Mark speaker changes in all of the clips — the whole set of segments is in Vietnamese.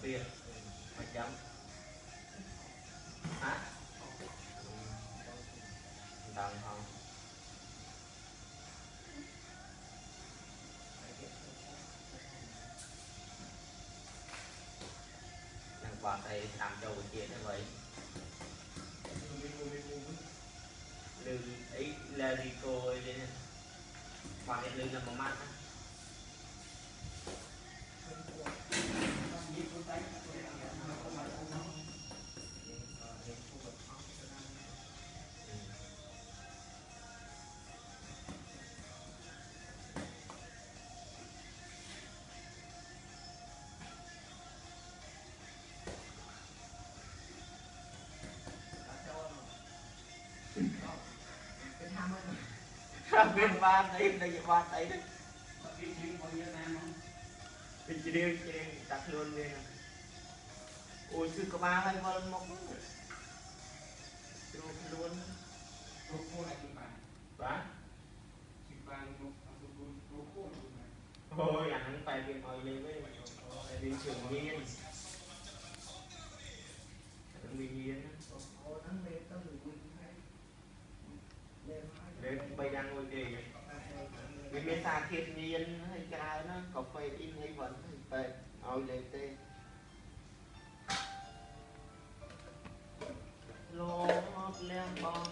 Speaker 1: tiền phải chấm hả đồng không thằng bọt đây làm cho buổi chiều thế vậy lưng ấy là đi cô ấy lên bọt này lưng là một mắt bên ba đây đây ba đây đấy bên chỉ riêng đặt luôn đi ôi sư có ba hay vợ một luôn ba thôi anh phải việc ngồi lên với đi trường nhiên lên bay đang ngồi kì vì mấy xa thiên nhiên hay cha nó có phải in hay vẫn phải ngồi lên tê lô lem bóng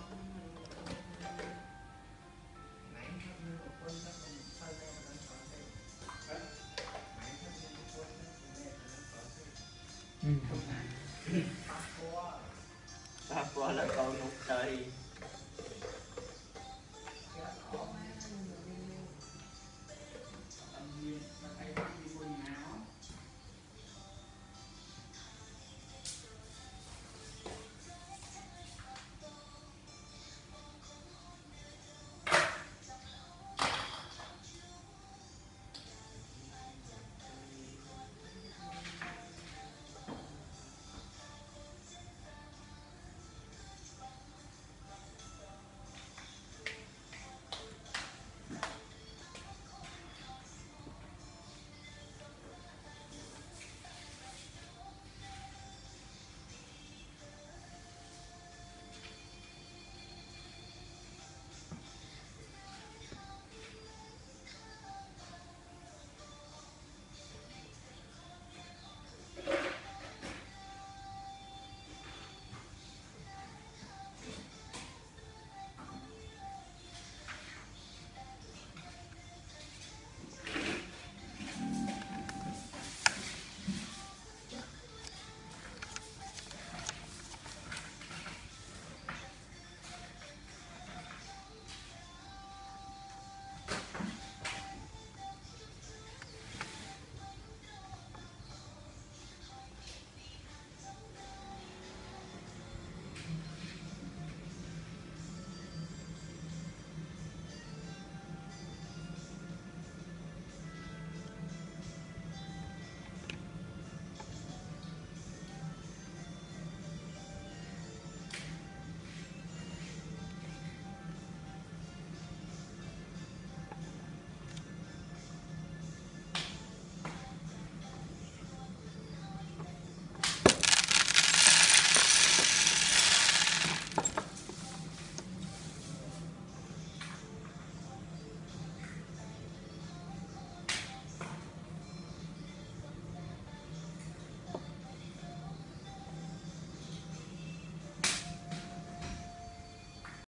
Speaker 1: ba qua là con nút trời